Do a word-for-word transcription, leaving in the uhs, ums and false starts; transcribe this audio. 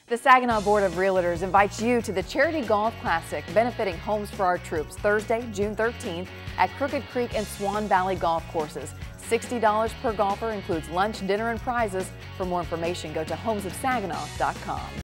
The Saginaw Board of Realtors invites you to the Charity Golf Classic benefiting Homes for Our Troops Thursday, June thirteenth at Crooked Creek and Swan Valley Golf Courses. sixty dollars per golfer includes lunch, dinner, and prizes. For more information, go to homes of saginaw dot com.